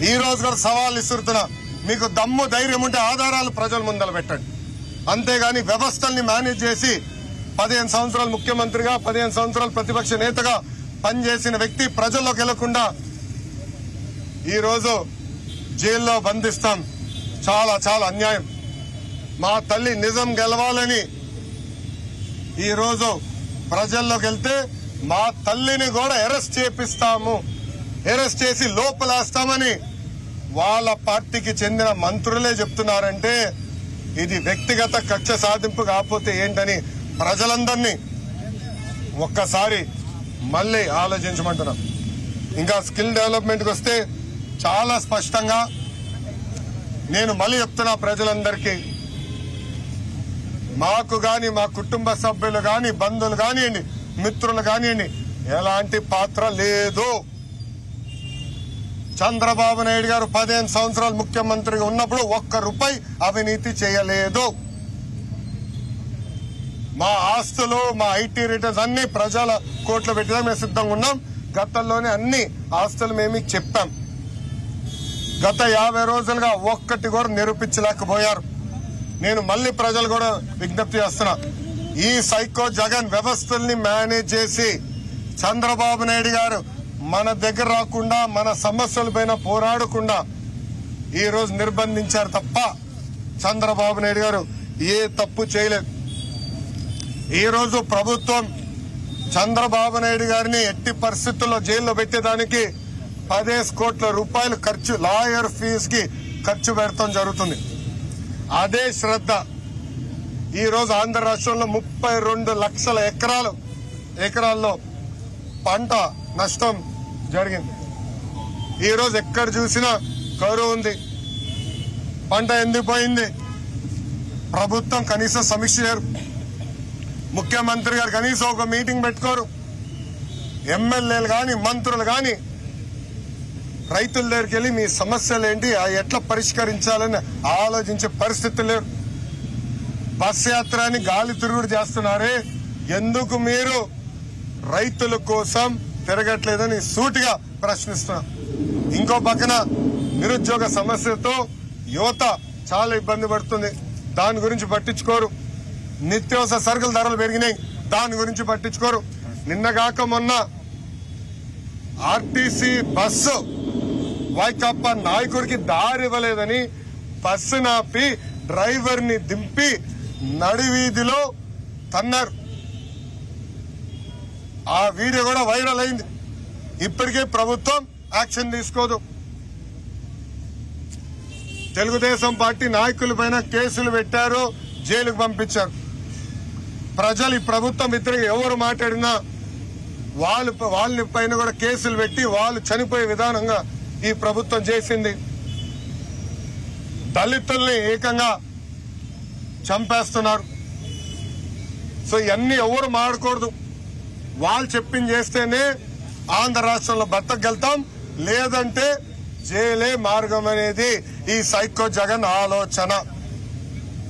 ఈ రోజు కూడా సవాల్ ఇస్తున్నా, మీకు దమ్ము ధైర్యం ఉంటే ఆధారాలు ప్రజల ముందర పెట్టండి. అంతేగాని వ్యవస్థల్ని మేనేజ్ చేసి 15 సంవత్సరాలు ముఖ్యమంత్రిగా 15 సంవత్సరాలు ప్రతిపక్ష నేతగా పనిచేసిన వ్యక్తి ప్రజల్లోకి వెళ్లకుండా ఈ రోజు జైల్లో బంధిస్తాం. చాలా చాలా అన్యాయం. మా తల్లి నిజం గెలవాలని ఈ రోజు ప్రజల్లోకి వెళ్తే మా తల్లిని కూడా అరెస్ట్ చేపిస్తాము, అరెస్ట్ చేసి లోపలేస్తామని వాళ్ళ పార్టీకి చెందిన మంత్రులే చెప్తున్నారంటే ఇది వ్యక్తిగత కక్ష సాధింపు కాకపోతే ఏంటని ప్రజలందరినీ ఒక్కసారి మళ్ళీ ఆలోచించమంటున్నాం. ఇంకా స్కిల్ డెవలప్మెంట్కి వస్తే చాలా స్పష్టంగా నేను మళ్ళీ చెప్తున్నా, ప్రజలందరికీ మాకు గాని మా కుటుంబ సభ్యులు గాని బంధువులు కానివ్వండి మిత్రులు కానివ్వండి ఎలాంటి పాత్ర లేదు. చంద్రబాబు నాయుడు గారు 15 సంవత్సరాలు ముఖ్యమంత్రిగా ఉన్నప్పుడు ₹1 అవినీతి చేయలేదు. మా ఆస్తులు మా ఐటీ రిటర్న్స్ అన్ని ప్రజల కోర్టులో పెట్టినా మేము సిద్ధంగా ఉన్నాం. గతంలోనే అన్ని ఆస్తులు మేము చెప్పాం. గత 50 రోజులుగా ఒక్కటి కూడా నిరూపించలేకపోయారు. నేను మళ్ళీ ప్రజలు కూడా విజ్ఞప్తి చేస్తున్నా, ఈ సైకో జగన్ వ్యవస్థల్ని మేనేజ్ చేసి చంద్రబాబు నాయుడు గారు మన దగ్గర రాకుండా మన సమస్యలపైన పోరాడకుండా ఈ రోజు నిర్బంధించారు తప్ప చంద్రబాబు నాయుడు గారు ఏ తప్పు చేయలేదు. ఈ రోజు ప్రభుత్వం చంద్రబాబు నాయుడు గారిని ఎట్టి పరిస్థితుల్లో జైల్లో పెట్టేదానికి 15 కోట్ల రూపాయలు ఖర్చు లాయర్ ఫీజుకి ఖర్చు పెడతాం జరుగుతుంది. అదే శ్రద్ధ ఈ రోజు ఆంధ్ర రాష్ట్రంలో 32 లక్షల ఎకరాల్లో పంట నష్టం జరిగింది. ఈ రోజు ఎక్కడ చూసినా కరువు ఉంది. పంట ఎండిపోయింది. ప్రభుత్వం కనీసం సమీక్ష చేయరు. ముఖ్యమంత్రి గారు కనీసం ఒక మీటింగ్ పెట్టుకోరు. ఎమ్మెల్యేలు గాని మంత్రులు గాని రైతుల దగ్గరికి వెళ్లి మీ సమస్యలు ఏంటి ఎట్లా పరిష్కరించాలని ఆలోచించే పరిస్థితి లేరు. బస్ యాత్ర అని గాలి తిరుగుడు చేస్తున్నారే, ఎందుకు మీరు రైతుల కోసం తిరగట్లేదని సూటిగా ప్రశ్నిస్తున్నా. ఇంకో పక్కన నిరుద్యోగ సమస్యతో యువత చాలా ఇబ్బంది పడుతుంది. దాని గురించి పట్టించుకోరు. నిత్యావసర సరుకుల ధరలు పెరిగినాయి, దాని గురించి పట్టించుకోరు. నిన్నగాక మొన్న ఆర్టీసీ బస్సు వైకాపా నాయకుడికి దారి ఇవ్వలేదని బస్సు నాపి డ్రైవర్ ని దింపి నడివీధిలో తన్నారు. ఆ వీడియో కూడా వైరల్ అయింది. ఇప్పటికే ప్రభుత్వం యాక్షన్ తీసుకోదు. తెలుగుదేశం పార్టీ నాయకుల పైన కేసులు పెట్టారు, జైలుకు పంపించారు. ప్రజలు ఈ ప్రభుత్వం వ్యతిరేకంగా ఎవరు మాట్లాడినా వాళ్ళ పైన కూడా కేసులు పెట్టి వాళ్ళు చనిపోయే విధానంగా ఈ ప్రభుత్వం చేసింది. దళితుల్ని ఏకంగా చంపేస్తున్నారు. సో ఇవన్నీ ఎవరు మాడకూడదు. వాళ్ళు చెప్పింది చేస్తేనే ఆంధ్ర రాష్ట్రంలో బతకగలుగుతాం, లేదంటే జైలే మార్గం అనేది ఈ సైకో జగన్ ఆలోచన.